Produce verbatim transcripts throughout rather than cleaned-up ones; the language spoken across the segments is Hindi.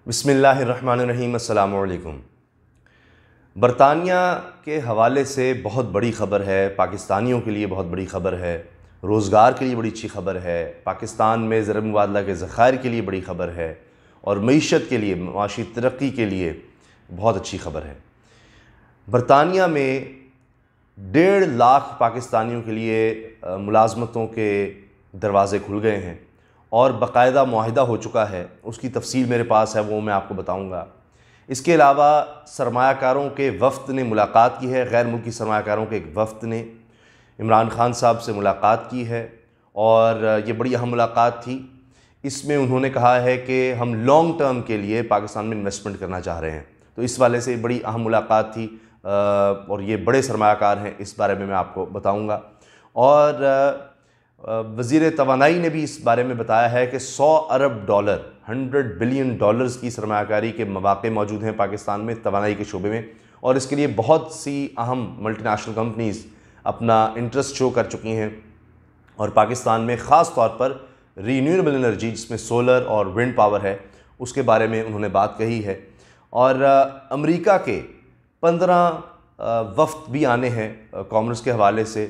बिस्मिल्लाहिर्रहमानिर्रहीम। अस्सलामु अलैकुम। बरतानिया के हवाले से बहुत बड़ी ख़बर है, पाकिस्तानियों के लिए बहुत बड़ी ख़बर है, रोज़गार के लिए बड़ी अच्छी ख़बर है, पाकिस्तान में ज़र मुबादला के ज़ख़ायर के लिए बड़ी ख़बर है और मईशत के लिए, माशी तरक्की के लिए बहुत अच्छी ख़बर है। बरतानिया में डेढ़ लाख पाकिस्तानियों के लिए मुलाज़मतों के दरवाज़े खुल गए हैं और बाकायदा मुआहिदा हो चुका है। उसकी तफसील मेरे पास है, वो मैं आपको बताऊंगा। इसके अलावा सरमायाकारों के वफ़द ने मुलाकात की है, गैर मुल्की सरमायाकारों के एक वफ़द ने इमरान खान साहब से मुलाकात की है और ये बड़ी अहम मुलाकात थी। इसमें उन्होंने कहा है कि हम लॉन्ग टर्म के लिए पाकिस्तान में इन्वेस्टमेंट करना चाह रहे हैं, तो इस वाले से बड़ी अहम मुलाकात थी और ये बड़े सरमायाकार हैं, इस बारे में मैं आपको बताऊँगा। और वज़ीर तवानाई ने भी इस बारे में बताया है कि सौ अरब डॉलर हंड्रेड बिलियन डॉलर्स की सरमायाकारी के मौके मौजूद हैं पाकिस्तान में तवानाई के शोबे में, और इसके लिए बहुत सी अहम मल्टीनेशनल कंपनीज़ अपना इंटरेस्ट शो कर चुकी हैं। और पाकिस्तान में ख़ास तौर पर रीन्यूएबल एनर्जी, जिसमें सोलर और विंड पावर है, उसके बारे में उन्होंने बात कही है। और अमेरिका के पंद्रह वफ़द भी आने हैं कॉमर्स के हवाले से।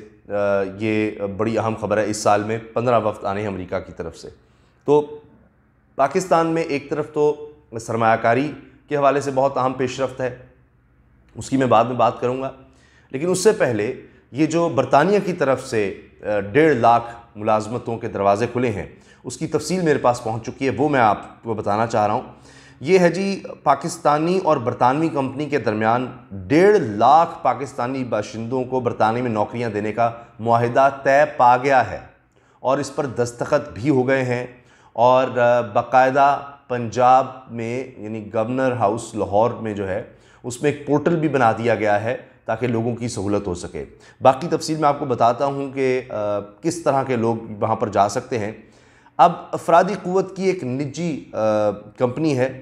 ये बड़ी अहम ख़बर है, इस साल में पंद्रह वफ़द आने हैं अमेरिका की तरफ से। तो पाकिस्तान में एक तरफ तो सरमायाकारी के हवाले से बहुत अहम पेशरफ्त है, उसकी मैं बाद में बात करूँगा। लेकिन उससे पहले ये जो बरतानिया की तरफ से डेढ़ लाख मुलाजमतों के दरवाज़े खुले हैं, उसकी तफसील मेरे पास पहुँच चुकी है, वो मैं आपको बताना चाह रहा हूँ। ये है जी, पाकिस्तानी और बरतानवी कंपनी के दरमियान डेढ़ लाख पाकिस्तानी बाशिंदों को बरतानिया में नौकरियां देने का मुआहिदा तय पा गया है और इस पर दस्तखत भी हो गए हैं। और बाकायदा पंजाब में यानी गवर्नर हाउस लाहौर में जो है, उसमें एक पोर्टल भी बना दिया गया है ताकि लोगों की सहूलत हो सके। बाकी तफसील मैं आपको बताता हूँ कि किस तरह के लोग वहाँ पर जा सकते हैं। अब अफरादी क़ुव्वत की एक निजी कंपनी है,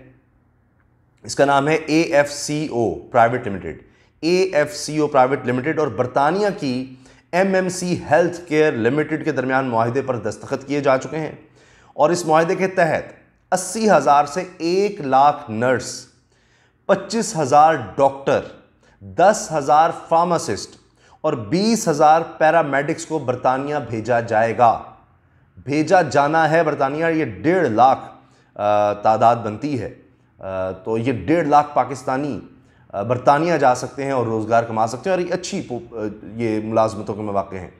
इसका नाम है A F C O private limited, A F C O private limited और बरतानिया की M M C health care limited के दरमियान मुआहिदे पर दस्तखत किए जा चुके हैं। और इस मुआहिदे के तहत अस्सी हज़ार से एक लाख नर्स, पच्चीस हज़ार डॉक्टर, दस हज़ार फार्मासिस्ट और बीस हज़ार पैरामेडिक्स को बरतानिया भेजा जाएगा। भेजा जाना है बरतानिया, ये डेढ़ लाख तादाद बनती है। तो ये डेढ़ लाख पाकिस्तानी बरतानिया जा सकते हैं और रोज़गार कमा सकते हैं और ये अच्छी ये मुलाजमतों के मौके हैं।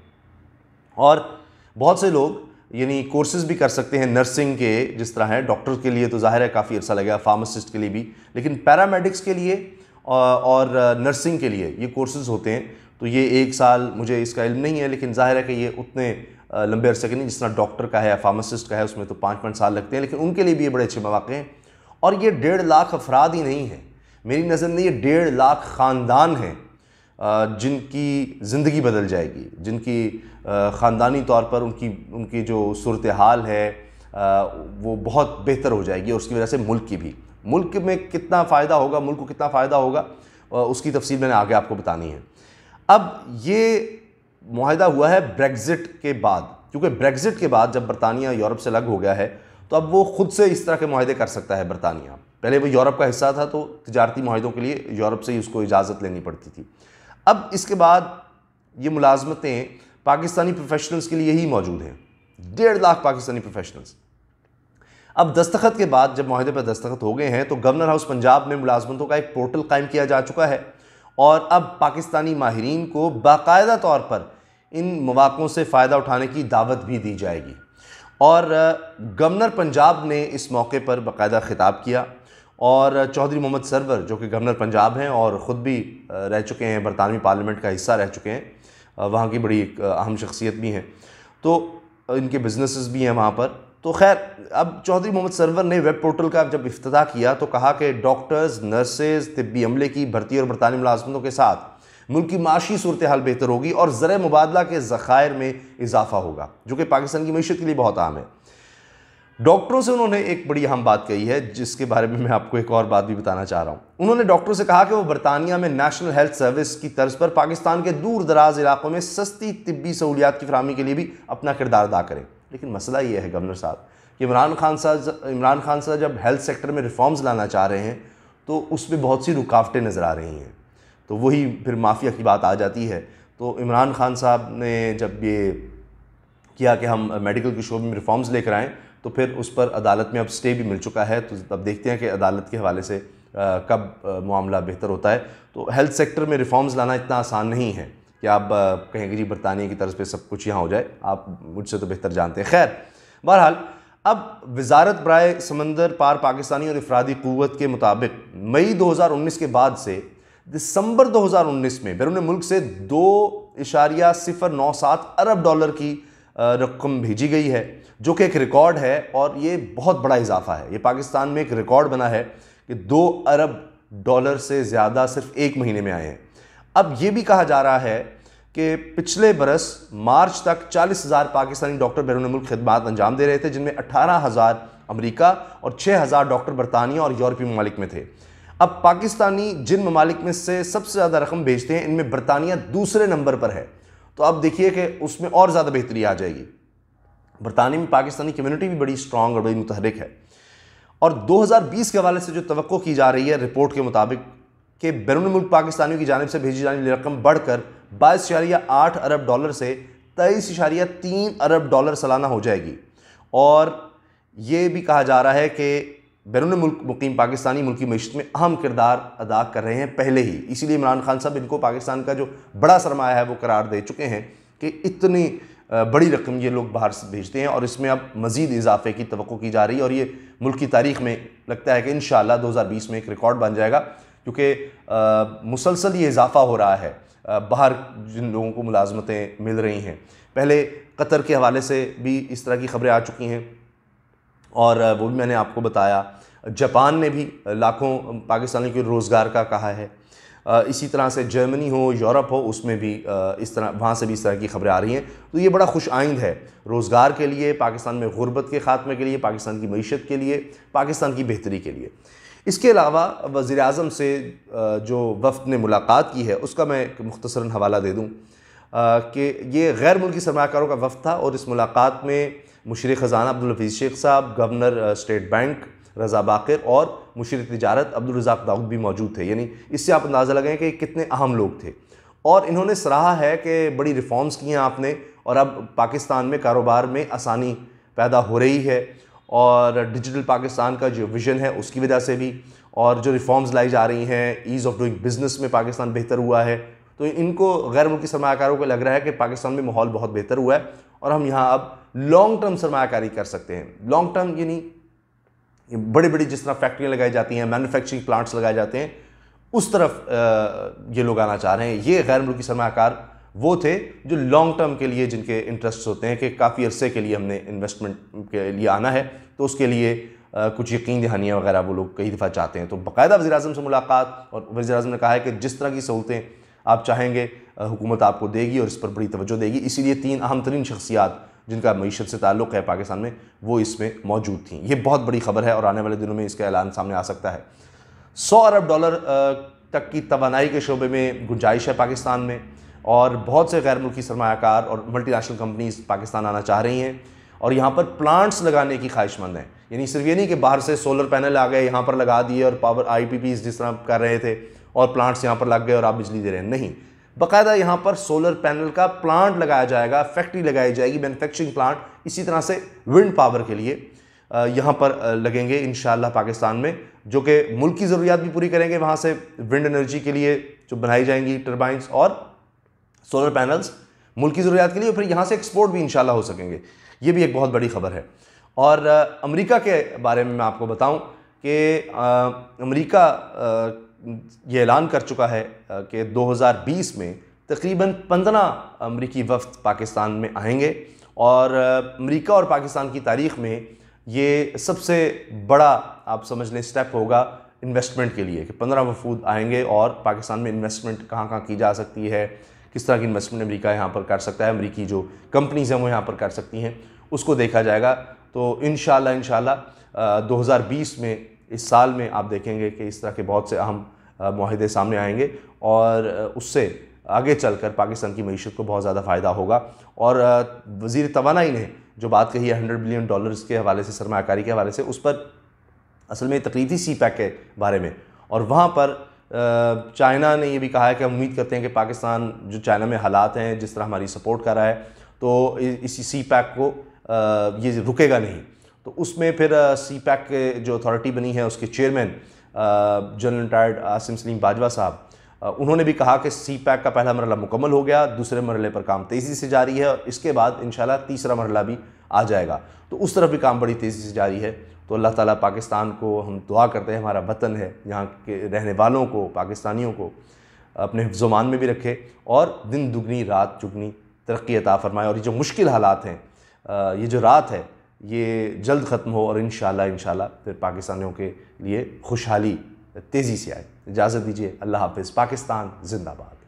और बहुत से लोग यानी कोर्सेज़ भी कर सकते हैं नर्सिंग के, जिस तरह है डॉक्टर के लिए तो ज़ाहिर है काफ़ी अर्सा लगेगा, फार्मासिस्ट के लिए भी, लेकिन पैरामेडिक्स के लिए और नर्सिंग के लिए ये कोर्सेज़ होते हैं। तो ये एक साल, मुझे इसका इल्म नहीं है, लेकिन ज़ाहिर है कि ये उतने लंबे अरसे के नहीं जिस तरह डॉक्टर का है या फार्मासिस्ट का है, उसमें तो पाँच पाँच साल लगते हैं, लेकिन उनके लिए भी ये बड़े अच्छे मौके हैं। और ये डेढ़ लाख अफराद ही नहीं हैं, मेरी नज़र में ये डेढ़ लाख ख़ानदान हैं जिनकी ज़िंदगी बदल जाएगी, जिनकी ख़ानदानी तौर पर उनकी उनकी जो सूरत हाल है वो बहुत बेहतर हो जाएगी। और उसकी वजह से मुल्क की भी, मुल्क में कितना फ़ायदा होगा, मुल्क को कितना फ़ायदा होगा, उसकी तफसील मैंने आगे आपको बतानी है। अब ये मुआहिदा हुआ है ब्रेग्ज़िट के बाद, क्योंकि ब्रेग्ज़िट के बाद जब बरतानिया यूरोप से अलग हो गया है तो अब वो ख़ुद से इस तरह के मुआहिदे कर सकता है बरतानिया। पहले वो यूरोप का हिस्सा था तो तिजारती मुआहिदों के लिए यूरोप से ही उसको इजाज़त लेनी पड़ती थी। अब इसके बाद ये मुलाजमतें पाकिस्तानी प्रोफेशनल्स के लिए ही मौजूद हैं, डेढ़ लाख पाकिस्तानी प्रोफेशनल्स। अब दस्तखत के बाद जब मुआहिदे पर दस्तखत हो गए हैं तो गवर्नर हाउस पंजाब में मुलाजमतों का एक पोर्टल कायम किया जा चुका है और अब पाकिस्तानी माहिरीन को बाकायदा तौर पर इन मौक़ों से फ़ायदा उठाने की दावत भी दी जाएगी। और गवर्नर पंजाब ने इस मौके पर बाकायदा ख़िताब किया और चौधरी मोहम्मद सरवर, जो कि गवर्नर पंजाब हैं और ख़ुद भी रह चुके हैं, बरतानवी पार्लियामेंट का हिस्सा रह चुके हैं, वहाँ की बड़ी अहम शख्सियत भी हैं, तो इनके बिजनेसेस भी हैं वहाँ पर। तो खैर, अब चौधरी मोहम्मद सरवर ने वेब पोर्टल का जब इफ्तिताह किया तो कहा कि डॉक्टर्स, नर्सेज, तिब्बी अमले की भर्ती और बरतानी मुलाजमतों के साथ मुल्क की माशी सूरत हाल बेहतर होगी और ज़र मुबादला के ज़ख़ायर में इजाफा होगा, जो कि पाकिस्तान की मईशत के लिए बहुत अहम है। डॉक्टरों से उन्होंने एक बड़ी अहम बात कही है, जिसके बारे में मैं आपको एक और बात भी बताना चाह रहा हूँ। उन्होंने डॉक्टरों से कहा कि वो बरतानिया में नेशनल हेल्थ सर्विस की तर्ज पर पाकिस्तान के दूर दराज इलाकों में सस्ती तिब्बी सहूलियात की फराहमी के लिए भी अपना किरदार अदा करें। लेकिन मसला ये है गवर्नर साहब कि इमरान खान साहब इमरान खान साहब जब हेल्थ सेक्टर में रिफॉर्म्स लाना चाह रहे हैं तो उसमें बहुत सी रुकावटें नज़र आ रही हैं, तो वही फिर माफिया की बात आ जाती है। तो इमरान खान साहब ने जब ये किया कि हम मेडिकल के शोबे में रिफॉर्म्स लेकर आएँ, तो फिर उस पर अदालत में अब स्टे भी मिल चुका है। तो अब देखते हैं कि अदालत के हवाले से आ, कब आ, मामला बेहतर होता है। तो हेल्थ सेक्टर में रिफॉर्म्स लाना इतना आसान नहीं है कि आप आ, कहेंगे जी बरतानिया की तरफ पे सब कुछ यहाँ हो जाए, आप मुझसे तो बेहतर जानते हैं। खैर, बहरहाल अब वजारत बराए समंदर पार पाकिस्तानी और अफरादी क़ुव्वत के मुताबिक मई दो हज़ार उन्नीस के बाद से दिसंबर दो हज़ार उन्नीस में बैरून मुल्क से दो इशारिया सिफर नौ सात अरब डॉलर की रकम भेजी गई है, जो कि एक रिकॉर्ड है और ये बहुत बड़ा इजाफा है। ये पाकिस्तान में एक रिकॉर्ड बना है कि दो अरब डॉलर से ज़्यादा सिर्फ एक महीने में आए हैं। अब ये भी कहा जा रहा है कि पिछले बरस मार्च तक चालीस हज़ार पाकिस्तानी डॉक्टर बैरून मुल्क खिदमात अंजाम दे रहे थे, जिनमें अठारह हज़ार अमरीका और छः हज़ार डॉक्टर बरतानिया और यूरोपीय ममालिक में थे। अब पाकिस्तानी जिन ममालिक में से सबसे ज़्यादा रकम भेजते हैं, इनमें बरतानिया दूसरे नंबर पर है। तो अब देखिए कि उसमें और ज़्यादा बेहतरी आ जाएगी। बरतानिया में पाकिस्तानी कम्युनिटी भी बड़ी स्ट्रॉन्ग और बड़ी मुतहरिक है। और दो हज़ार बीस के हवाले से जो तवक्को की जा रही है रिपोर्ट के मुताबिक कि बैरून मुल्क पाकिस्तानियों की जानिब से भेजी जाने वाली रकम बढ़कर बाईस इशारिया आठ अरब डॉलर से तेईस इशारिया तीन अरब डॉलर सालाना हो जाएगी। और ये भी कहा जा रहा है कि बैरून मुल्क मुकीम पाकिस्तानी मुल्की मईशत में अहम किरदार अदा कर रहे हैं पहले ही, इसीलिए इमरान खान साहब इनको पाकिस्तान का जो बड़ा सरमाया है वो करार दे चुके हैं कि इतनी बड़ी रकम ये लोग बाहर से भेजते हैं और इसमें अब मज़ीद इजाफे की तवक्को की जा रही है। और ये मुल्क की तारीख़ में लगता है कि इंशाअल्लाह दो हज़ार बीस में एक रिकॉर्ड बन जाएगा, क्योंकि मुसलसल ये इजाफा हो रहा है। आ, बाहर जिन लोगों को मुलाजमतें मिल रही हैं, पहले कतर के हवाले से भी इस तरह की खबरें आ चुकी हैं और वो भी मैंने आपको बताया। जापान ने भी लाखों पाकिस्तानियों के रोज़गार का कहा है। इसी तरह से जर्मनी हो, यूरोप हो, उसमें भी इस तरह वहाँ से भी इस तरह की खबरें आ रही हैं। तो ये बड़ा खुश आइंद है रोज़गार के लिए, पाकिस्तान में गुर्बत के ख़ात्मे के लिए, पाकिस्तान की मईशत के लिए, पाकिस्तान की बेहतरी के लिए। इसके अलावा वज़ीर आज़म से जो वफ़द ने मुलाकात की है उसका मैं एक मुख्तसरन हवाला दे दूँ कि ये गैर मुल्की सरमायाकारों का वफ़द था और इस मुलाकात में मुशीर ख़ज़ाना अब्दुल हफीज़ शेख साहब, governor state bank Raza Baqir और मुशीर तिजारत अब्दुल रज़ाक़ दाऊद भी मौजूद थे। यानी इससे आप अंदाज़ा लगाएं कि कितने अहम लोग थे। और इन्होंने सराहा है कि बड़ी रिफॉर्म्स की हैं आपने और अब पाकिस्तान में कारोबार में आसानी पैदा हो रही है और डिजिटल पाकिस्तान का जो विज़न है उसकी वजह से भी, और जो रिफॉर्म्स लाई जा रही हैं, ईज़ ऑफ डूइंग बिज़नेस में पाकिस्तान बेहतर हुआ है। तो इनको गैर मुल्की सरमायाकारों को लग रहा है कि पाकिस्तान में माहौल बहुत बेहतर हुआ है और हम यहाँ अब लॉन्ग टर्म सरमायाकारी कर सकते हैं। लॉन्ग टर्म यानी बड़ी बड़ी जिस तरह फैक्ट्रियाँ लगाई जाती हैं, मैन्युफैक्चरिंग प्लांट्स लगाए जाते हैं, उस तरफ ये लोग आना चाह रहे हैं। ये गैर मुल्की सरमायाकार वो थे जो लॉन्ग टर्म के लिए जिनके इंटरेस्ट होते हैं कि काफ़ी अरसे के लिए हमने इन्वेस्टमेंट के लिए आना है, तो उसके लिए कुछ यकीन दहानियाँ वगैरह वो लोग कई दफ़ा चाहते हैं। तो बाकायदा वज़ीर आज़म से मुलाकात, और वज़ीर आज़म ने कहा है कि जिस तरह की सहूलतें आप चाहेंगे हुकूमत आपको देगी और इस पर बड़ी तवज्जो देगी। इसीलिए तीन अहम तरीन शख्सियात जिनका मईशत से ताल्लुक़ है पाकिस्तान में, वो इसमें मौजूद थी। ये बहुत बड़ी खबर है और आने वाले दिनों में इसका ऐलान सामने आ सकता है। सौ अरब डॉलर तक की तवानाई के शोबे में गुंजाइश है पाकिस्तान में और बहुत से गैर मुल्की सरमायाकार और मल्टीनेशनल कंपनीज़ पाकिस्तान आना चाह रही हैं और यहाँ पर प्लांट्स लगाने की ख्वाहिशमंद हैं। यानी सिर्फ ये नहीं कि बाहर से सोलर पैनल आ गए, यहाँ पर लगा दिए और पावर आई पी पीज़ जिस तरह कर रहे थे और प्लांट्स यहाँ पर लग गए और आप बिजली दे रहे हैं। नहीं, बाकायदा यहाँ पर सोलर पैनल का प्लांट लगाया जाएगा, फैक्ट्री लगाई जाएगी, मैन्युफैक्चरिंग प्लांट। इसी तरह से विंड पावर के लिए यहाँ पर लगेंगे इंशाअल्लाह पाकिस्तान में, जो कि मुल्क की ज़रूरियात भी पूरी करेंगे। वहाँ से विंड एनर्जी के लिए जो बनाई जाएंगी टर्बाइंस और सोलर पैनल्स मुल्क की ज़रूरियात के लिए, फिर यहाँ से एक्सपोर्ट भी इंशाअल्लाह हो सकेंगे। ये भी एक बहुत बड़ी खबर है। और अमेरिका के बारे में मैं आपको बताऊँ कि अमेरिका ये ऐलान कर चुका है कि दो हज़ार बीस में तकरीबन पंद्रह अमरीकी वफ़द पाकिस्तान में आएंगे और अमेरिका और पाकिस्तान की तारीख़ में ये सबसे बड़ा आप समझ लें स्टेप होगा इन्वेस्टमेंट के लिए कि पंद्रह वफूद आएंगे और पाकिस्तान में इन्वेस्टमेंट कहाँ कहाँ की जा सकती है, किस तरह की इन्वेस्टमेंट अमेरिका यहाँ पर कर सकता है, अमेरिकी जो कंपनीज़ हैं वो यहाँ पर कर सकती हैं, उसको देखा जाएगा। तो इंशाअल्लाह इंशाअल्लाह दो हज़ार बीस में, इस साल में आप देखेंगे कि इस तरह के बहुत से अहम मुआहदे सामने आएंगे और उससे आगे चलकर पाकिस्तान की मईशत को बहुत ज़्यादा फ़ायदा होगा। और वज़ीर तवानाई ने जो बात कही है हंड्रेड बिलियन डॉलर्स के हवाले से, सरमायाकारी के हवाले से, उस पर असल में तकरीर थी सी पैक के बारे में। और वहाँ पर चाइना ने ये भी कहा है कि हम उम्मीद करते हैं कि पाकिस्तान जो चाइना में हालात हैं, जिस तरह हमारी सपोर्ट कर रहा है, तो इसी सी पैक को ये रुकेगा नहीं। तो उसमें फिर सी पैक के जो अथॉरिटी बनी है उसके chairman general retired Asim Saleem Bajwa साहब, उन्होंने भी कहा कि सी पैक का पहला मरहला मुकम्मल हो गया, दूसरे मरहले पर काम तेज़ी से जारी है और इसके बाद इंशाल्लाह तीसरा मरहला भी आ जाएगा। तो उस तरफ भी काम बड़ी तेज़ी से जारी है। तो अल्लाह ताला पाकिस्तान को हम दुआ करते हैं, हमारा वतन है, यहाँ के रहने वालों को, पाकिस्तानियों को अपने हिफ्ज़-ओ-मान में भी रखे और दिन दुगनी रात चुगनी तरक्की अता फरमाए। और ये जो मुश्किल हालात हैं, ये जो रात है, ये जल्द ख़त्म हो और इंशाल्लाह इंशाल्लाह फिर पाकिस्तानियों के लिए खुशहाली तेज़ी से आए। इजाज़त दीजिए, अल्लाह हाफ़िज़। पाकिस्तान ज़िंदाबाद।